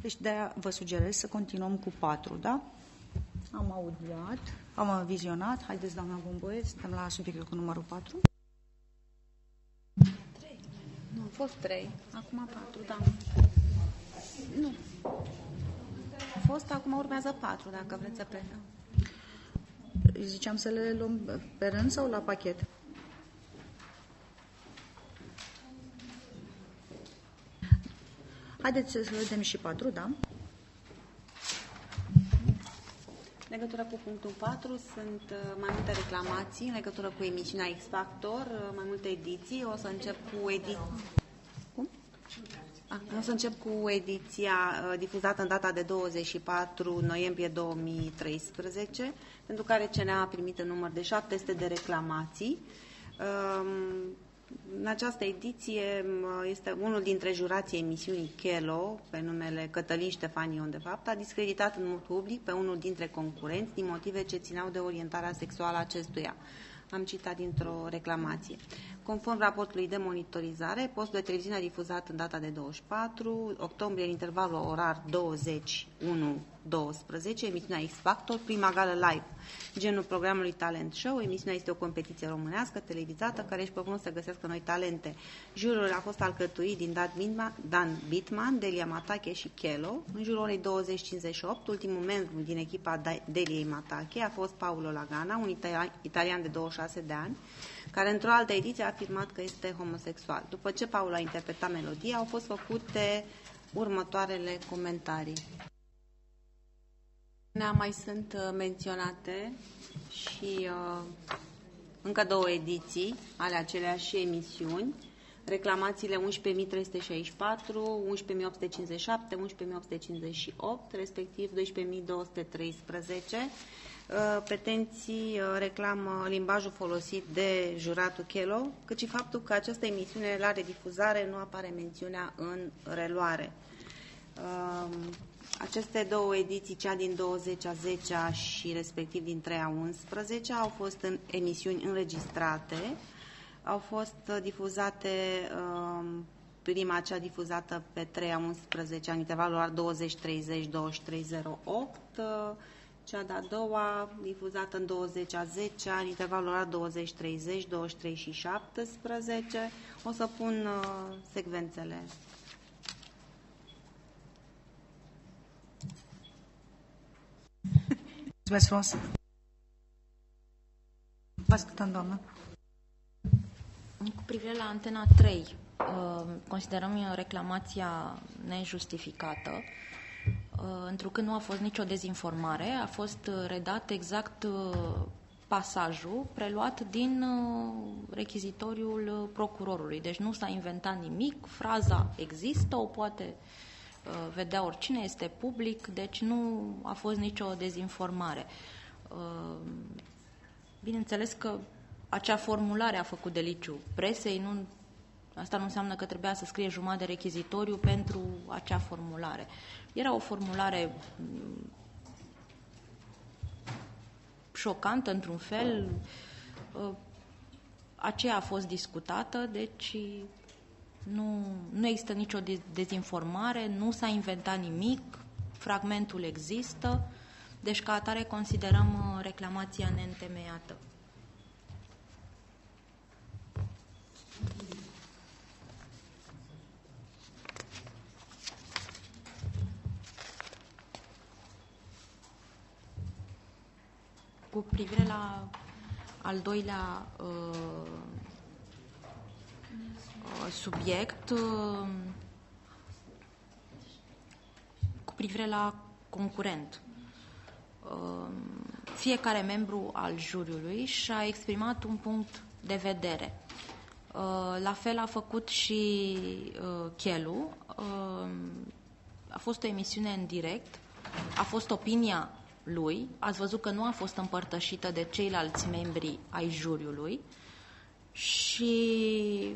Deci de-aia vă sugerez să continuăm cu 4, da? Am audiat, am vizionat. Haideți, doamna Bumboie, suntem la subiectul cu numărul 4. 3. Nu, a fost 3. Acum 4, da. Nu. A fost, acum urmează 4, dacă vreți să plecăm. Ziceam să le luăm pe rând sau la pachet? Haideți să vedem și 4, da? În legătură cu punctul 4 sunt mai multe reclamații în legătură cu emisiunea X Factor, mai multe ediții. O să încep cu ediția difuzată în data de 24 noiembrie 2013, pentru care CNA a primit în număr de 700 de reclamații. În această ediție este unul dintre jurații emisiunii Chelo, pe numele Cătălin Ștefanion, de fapt, a discreditat în mod public pe unul dintre concurenți din motive ce țineau de orientarea sexuală a acestuia. Am citat dintr-o reclamație. Conform raportului de monitorizare, postul de televiziune a difuzat în data de 24 octombrie, în intervalul orar 21-12, emisiunea X Factor, prima gală live, genul programului Talent Show. Emisiunea este o competiție românească televizată care își propune să găsească noi talente. Jurul a fost alcătuit din Dan Bitman, Delia Matache și Chelo. În jurul orei 20:58, ultimul membru din echipa Deliei Matache a fost Paolo Lagana, un italian de 26 de ani, care într-o altă ediție a afirmat că este homosexual. După ce Paul a interpretat melodia, au fost făcute următoarele comentarii. Mai sunt menționate și încă 2 ediții ale aceleași emisiuni, reclamațiile 11.364, 11.857, 11.858, respectiv 12.213. Petenții reclamă limbajul folosit de juratul Chelo, cât și faptul că această emisiune la redifuzare nu apare mențiunea în reluare. Aceste 2 ediții, cea din 20-a și respectiv din 3-a-11, au fost în emisiuni înregistrate, au fost difuzate, prima cea difuzată pe 3-a-11, în intervalul orar 20:30, 23:08, cea de-a doua, difuzată în 20-a-10, în intervalul orar 20:30, 23:17. O să pun secvențele. Mulțumesc frumos. Vă ascultăm, doamnă. Cu privire la Antena 3, considerăm reclamația nejustificată, întrucât nu a fost nicio dezinformare, a fost redat exact pasajul preluat din rechizitoriul procurorului. Deci nu s-a inventat nimic, fraza există, o poate vedea oricine, este public, deci nu a fost nicio dezinformare. Bineînțeles că acea formulare a făcut deliciu presei, asta nu înseamnă că trebuia să scrie jumătate de rechizitoriu pentru acea formulare. Era o formulare șocantă, într-un fel, aceea a fost discutată, deci nu există nicio dezinformare, nu s-a inventat nimic, fragmentul există, deci ca atare considerăm reclamația neîntemeiată. Cu privire la al doilea subiect, cu privire la concurent, fiecare membru al juriului și-a exprimat un punct de vedere. La fel a făcut și Chelu. A fost o emisiune în direct, a fost opinia lui, ați văzut că nu a fost împărtășită de ceilalți membri ai juriului și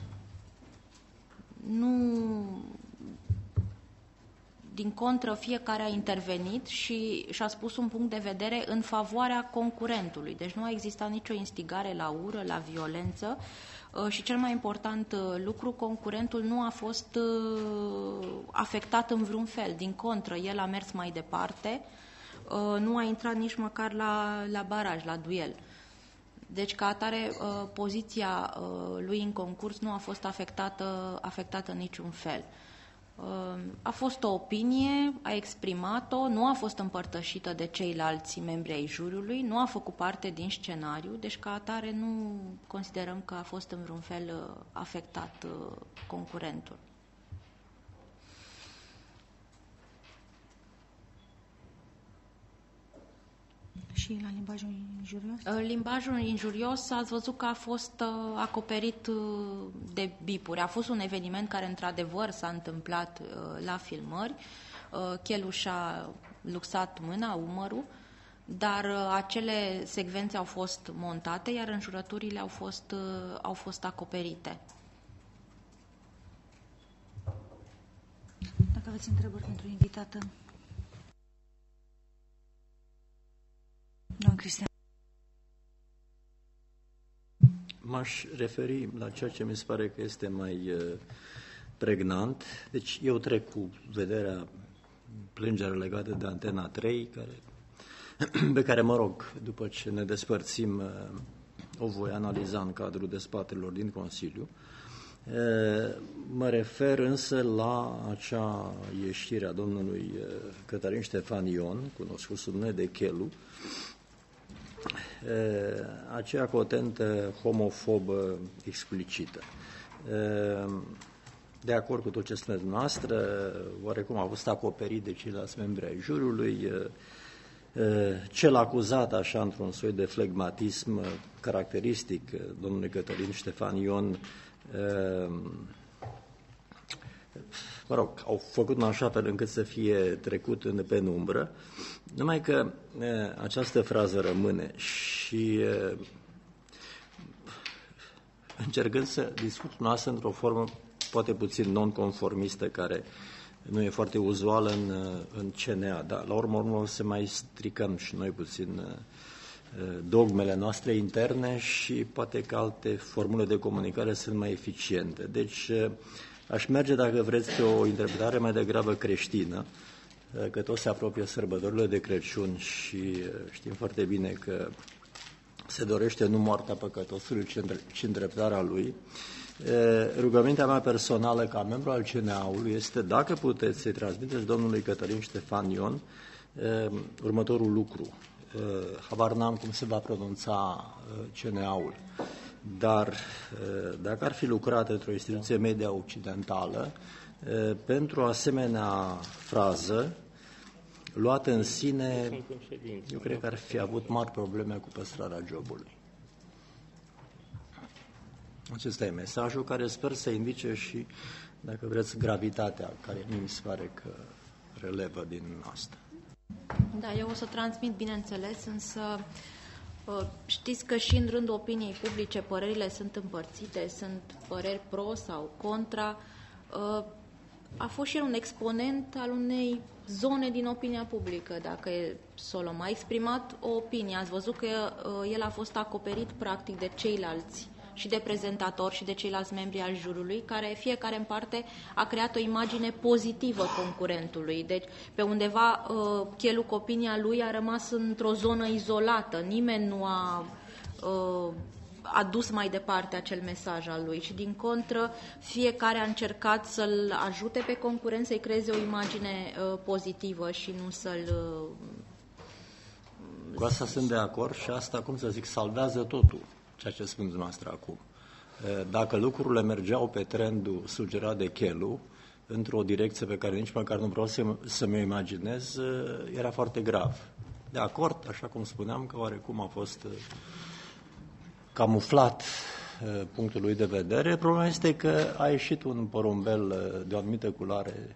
din contră, fiecare a intervenit și și-a spus un punct de vedere în favoarea concurentului. Deci nu a existat nicio instigare la ură, la violență și cel mai important lucru, concurentul nu a fost afectat în vreun fel. Din contră, el a mers mai departe, nu a intrat nici măcar la baraj, la duel. Deci, ca atare, poziția lui în concurs nu a fost afectată în niciun fel. A fost o opinie, a exprimat-o, nu a fost împărtășită de ceilalți membri ai juriului, nu a făcut parte din scenariu, deci ca atare nu considerăm că a fost în vreun fel afectat concurentul. Și la limbajul injurios? Limbajul injurios, ați văzut că a fost acoperit de bipuri. A fost un eveniment care, într-adevăr, s-a întâmplat la filmări. Chelu și-a luxat mâna, umărul, dar acele secvențe au fost montate, iar înjurăturile au fost acoperite. Dacă aveți întrebări pentru invitată. Domnul Cristian. M-aș referi la ceea ce mi se pare că este mai pregnant. Deci eu trec cu vederea plângerea legată de Antena 3, pe care, mă rog, după ce ne despărțim, o voi analiza în cadrul dezbaterilor din Consiliu. Mă refer însă la acea ieșire a domnului Cătălin Ștefan Ion, cunoscut sub nume de Chelu, aceea cotentă homofobă explicită. De acord cu tot ce spuneți dumneavoastră, oarecum a fost acoperit de ceilalți membri ai juriului, cel acuzat așa într-un soi de flegmatism caracteristic domnului Cătălin Ștefan Ion, mă rog, au făcut în așa fel încât să fie trecut în penumbră, numai că această frază rămâne și încercând să discut cu noastră într-o formă poate puțin non-conformistă, care nu e foarte uzuală în CNA, dar la urmă să mai stricăm și noi puțin dogmele noastre interne și poate că alte formule de comunicare sunt mai eficiente. Deci aș merge, dacă vreți, pe o interpretare mai degrabă creștină, că tot se apropie sărbătorile de Crăciun și știm foarte bine că se dorește nu moartea păcătosului, ci îndreptarea lui. Rugămintea mea personală ca membru al CNA-ului este, dacă puteți, să-i transmiteți domnului Cătălin Ștefan Ion următorul lucru. Habar n-am cum se va pronunța CNA-ul, dar dacă ar fi lucrat într-o instituție media occidentală, pentru o asemenea frază luată în sine, eu cred că ar fi avut mari probleme cu păstrarea jobului. Acesta e mesajul care sper să indice și, dacă vreți, gravitatea care mi se pare că relevă din asta. Da, eu o să transmit, bineînțeles, însă știți că și în rândul opiniei publice părerile sunt împărțite, sunt păreri pro sau contra. A fost și el un exponent al unei zone din opinia publică, dacă Solom a exprimat o opinie. Ați văzut că el a fost acoperit practic de ceilalți, și de prezentatori și de ceilalți membri al jurului, care fiecare în parte a creat o imagine pozitivă concurentului. Deci, pe undeva, Chelu cu opinia lui a rămas într-o zonă izolată. Nimeni nu a adus mai departe acel mesaj al lui și, din contră, fiecare a încercat să-l ajute pe concurent să-i creeze o imagine pozitivă și nu să-l... Cu asta sunt de acord și asta, cum să zic, salvează totul, ceea ce spun dumneavoastră acum. Dacă lucrurile mergeau pe trendul sugerat de Chelu, într-o direcție pe care nici măcar nu vreau să mi-o imaginez, era foarte grav. De acord, așa cum spuneam, că oarecum a fost camuflat punctul lui de vedere. Problema este că a ieșit un porumbel de o anumită culoare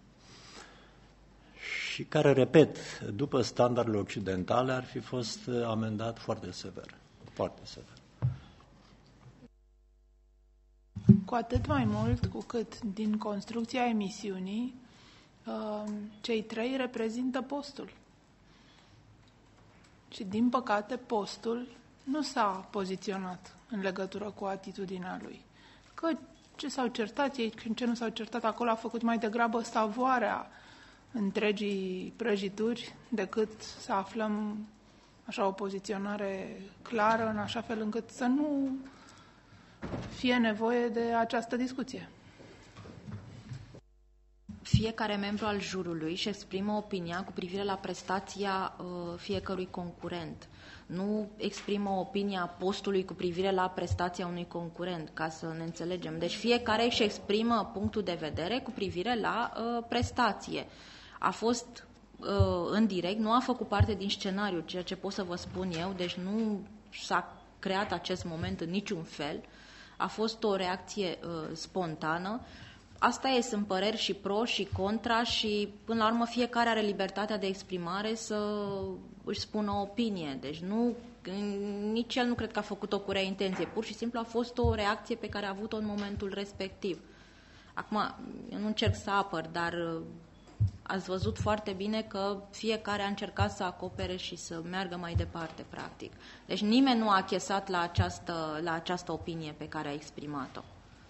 și care, repet, după standardele occidentale, ar fi fost amendat foarte sever. Foarte sever. Cu atât mai mult cu cât din construcția emisiunii cei trei reprezintă postul. Și din păcate postul nu s-a poziționat în legătură cu atitudinea lui. Că ce s-au certat ei, ce nu s-au certat acolo, a făcut mai degrabă savoarea întregii prăjituri decât să aflăm așa o poziționare clară, în așa fel încât să nu fie nevoie de această discuție. Fiecare membru al jurului își exprimă opinia cu privire la prestația fiecărui concurent. Nu exprimă opinia postului cu privire la prestația unui concurent, ca să ne înțelegem. Deci fiecare își exprimă punctul de vedere cu privire la prestație. A fost în direct, nu a făcut parte din scenariu, ceea ce pot să vă spun eu, deci nu s-a creat acest moment în niciun fel. A fost o reacție spontană. Asta e, sunt păreri și pro și contra și până la urmă fiecare are libertatea de exprimare să își spună o opinie. Deci nici el nu cred că a făcut-o cu rea intenție, pur și simplu a fost o reacție pe care a avut-o în momentul respectiv. Acum, eu nu încerc să apăr, dar ați văzut foarte bine că fiecare a încercat să acopere și să meargă mai departe, practic. Deci nimeni nu a achesat la această opinie pe care a exprimat-o.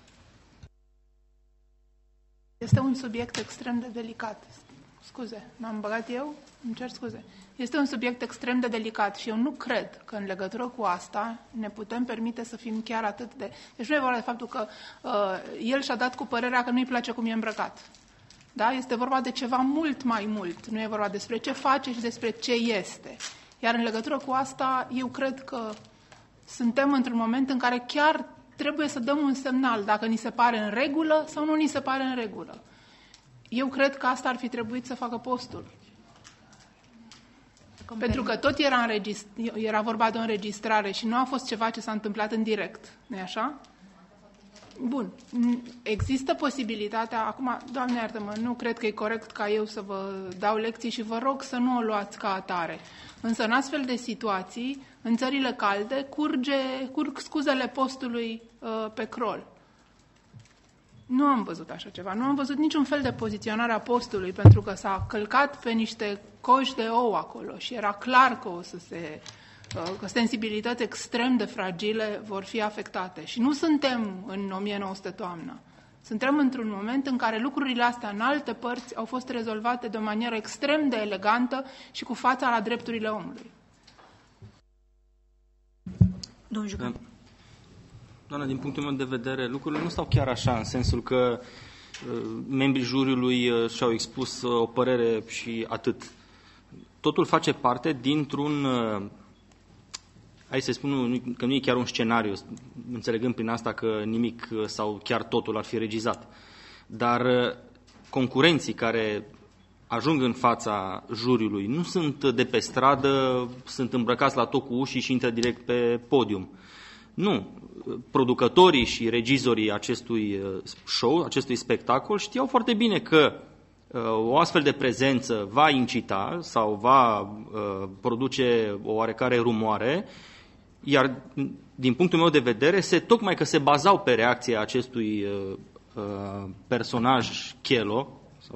Este un subiect extrem de delicat. Scuze, m-am băgat eu? Îmi cer scuze. Este un subiect extrem de delicat și eu nu cred că în legătură cu asta ne putem permite să fim chiar atât de... Deci nu e vorba de faptul că el și-a dat cu părerea că nu-i place cum e îmbrăcat. Da? Este vorba de ceva mult mai mult. Nu e vorba despre ce face și despre ce este. Iar în legătură cu asta, eu cred că suntem într-un moment în care chiar trebuie să dăm un semnal dacă ni se pare în regulă sau nu ni se pare în regulă. Eu cred că asta ar fi trebuit să facă postul. Pentru că tot era vorba de o înregistrare și nu a fost ceva ce s-a întâmplat în direct. Nu-i așa? Bun. Există posibilitatea, acum, Doamne iartă-mă, nu cred că e corect ca eu să vă dau lecții și vă rog să nu o luați ca atare. Însă în astfel de situații, în țările calde, curg scuzele postului pe crol. Nu am văzut așa ceva. Nu am văzut niciun fel de poziționare a postului, pentru că s-a călcat pe niște coși de ou acolo și era clar că că sensibilități extrem de fragile vor fi afectate. Și nu suntem în 1900 toamnă. Suntem într-un moment în care lucrurile astea în alte părți au fost rezolvate de o manieră extrem de elegantă și cu fața la drepturile omului. Domnul Jucan. Doamna, din punctul meu de vedere, lucrurile nu stau chiar așa, în sensul că membrii juriului și-au expus o părere și atât. Totul face parte dintr-un, hai să spun că nu e chiar un scenariu, înțelegând prin asta că nimic sau chiar totul ar fi regizat. Dar concurenții care ajung în fața juriului nu sunt de pe stradă, sunt îmbrăcați la tot cu ușii și intră direct pe podium. Nu. Producătorii și regizorii acestui show, acestui spectacol, știau foarte bine că o astfel de prezență va incita sau va produce o oarecare rumoare, iar din punctul meu de vedere, tocmai că se bazau pe reacția acestui personaj Chelo,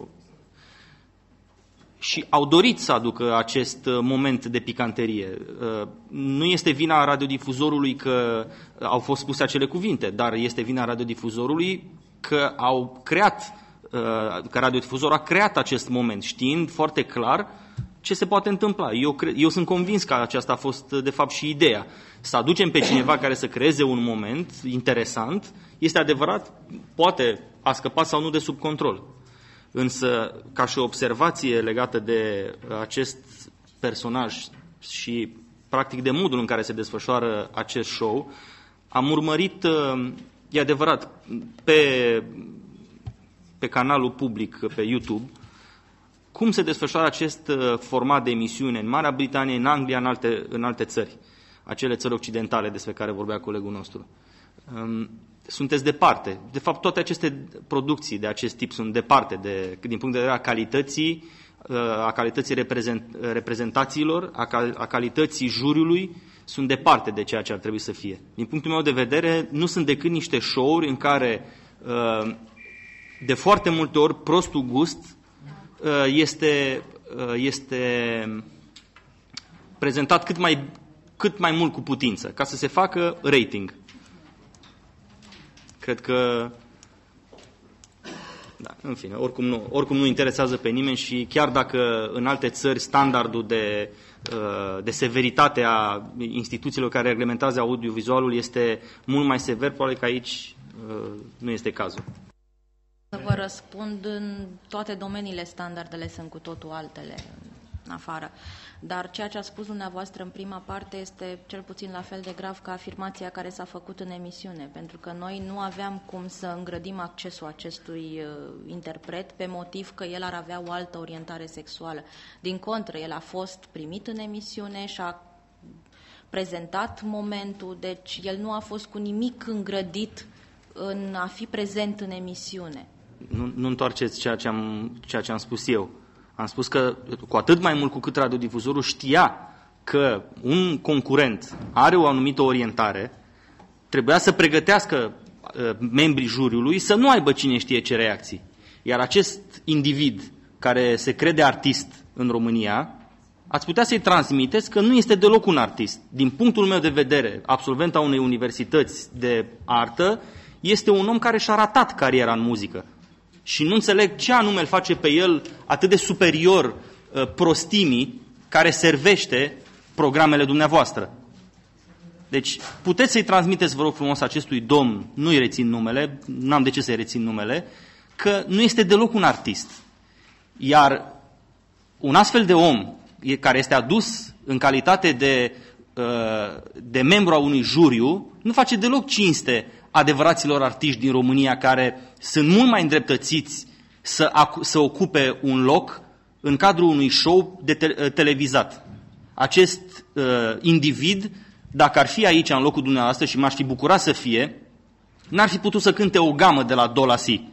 și au dorit să aducă acest moment de picanterie. Nu este vina radiodifuzorului că au fost spuse acele cuvinte, dar este vina radiodifuzorului că că radiodifuzorul a creat acest moment, știind foarte clar ce se poate întâmpla. Eu sunt convins că aceasta a fost, de fapt, și ideea. Să aducem pe cineva care să creeze un moment interesant, este adevărat, poate a scăpat sau nu de sub control. Însă, ca și o observație legată de acest personaj și, practic, de modul în care se desfășoară acest show, am urmărit, e adevărat, pe canalul public, pe YouTube, cum se desfășoară acest format de emisiune în Marea Britanie, în Anglia, în alte țări, acele țări occidentale despre care vorbea colegul nostru. Sunteți departe. De fapt, toate aceste producții de acest tip sunt departe, din punct de vedere a calității reprezentațiilor, a calității juriului, sunt departe de ceea ce ar trebui să fie. Din punctul meu de vedere, nu sunt decât niște show-uri în care, de foarte multe ori, prostul gust este prezentat cât mai mult cu putință, ca să se facă rating. Cred că Da, în fine, oricum nu interesează pe nimeni și chiar dacă în alte țări standardul de severitate a instituțiilor care reglementează audiovizualul este mult mai sever, probabil că aici nu este cazul. Să vă răspund, în toate domeniile standardele sunt cu totul altele în afară. Dar ceea ce a spus dumneavoastră în prima parte este cel puțin la fel de grav ca afirmația care s-a făcut în emisiune, pentru că noi nu aveam cum să îngrădim accesul acestui interpret pe motiv că el ar avea o altă orientare sexuală. Din contră, el a fost primit în emisiune și a prezentat momentul, deci el nu a fost cu nimic îngrădit în a fi prezent în emisiune. Nu întoarceți ceea ce am spus eu. Am spus că cu atât mai mult cu cât radiodifuzorul știa că un concurent are o anumită orientare, trebuia să pregătească membrii juriului să nu aibă cine știe ce reacții. Iar acest individ care se crede artist în România, ați putea să-i transmiteți că nu este deloc un artist. Din punctul meu de vedere, absolvent a unei universități de artă, este un om care și-a ratat cariera în muzică. Și nu înțeleg ce anume îl face pe el atât de superior prostimii care servește programele dumneavoastră. Deci puteți să-i transmiteți, vă rog frumos, acestui domn, nu-i rețin numele, n-am de ce să-i rețin numele, că nu este deloc un artist. Iar un astfel de om care este adus în calitate de membru a unui juriu nu face deloc cinste adevăraților artiști din România care sunt mult mai îndreptățiți să ocupe un loc în cadrul unui show televizat. Acest individ, dacă ar fi aici în locul dumneavoastră și m-aș fi bucurat să fie, n-ar fi putut să cânte o gamă de la do la si.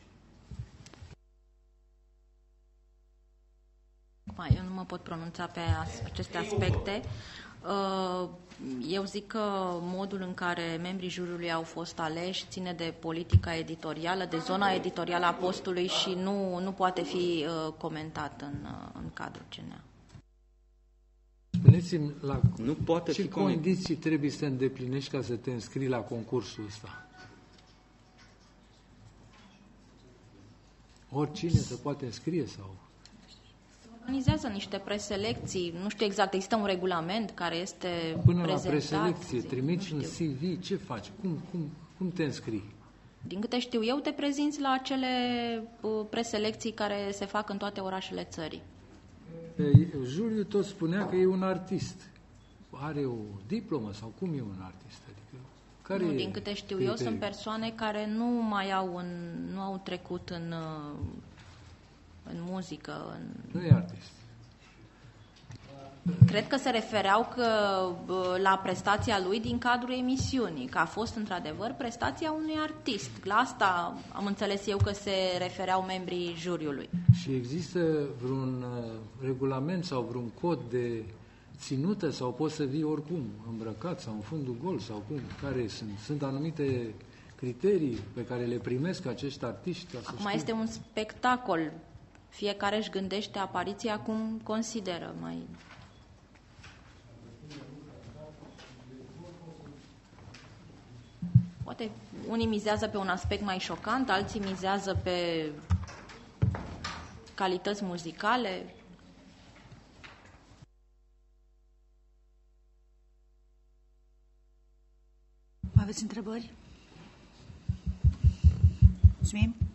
Eu nu mă pot pronunța pe aceste aspecte. Eu zic că modul în care membrii juriului au fost aleși ține de politica editorială, de zona editorială a postului și nu poate fi comentat în cadrul CNA. Spuneți-mi, nu poate ce condiții trebuie să îndeplinești ca să te înscrii la concursul ăsta? Oricine se poate înscrie sau... Organizează niște preselecții, nu știu exact, există un regulament care este până prezentat. La preselecție, trimiți un CV, ce faci? Cum te înscrii? Din câte știu eu, te prezinți la acele preselecții care se fac în toate orașele țării. Juriul tot spunea că e un artist. Are o diplomă sau cum e un artist? Adică, care nu, din câte știu eu, sunt persoane care nu au trecut în muzică. Nu e artist. Cred că se refereau la prestația lui din cadrul emisiunii, că a fost într-adevăr prestația unui artist. La asta am înțeles eu că se refereau membrii juriului. Și există vreun regulament sau vreun cod de ținută sau poți să vii oricum, îmbrăcat sau în fundul gol sau cum? Care sunt? Sunt anumite criterii pe care le primesc acești artiști? Acum este un spectacol. Fiecare își gândește apariția cum consideră mai... Poate unii mizează pe un aspect mai șocant, alții mizează pe calități muzicale. Aveți întrebări? Mulțumim.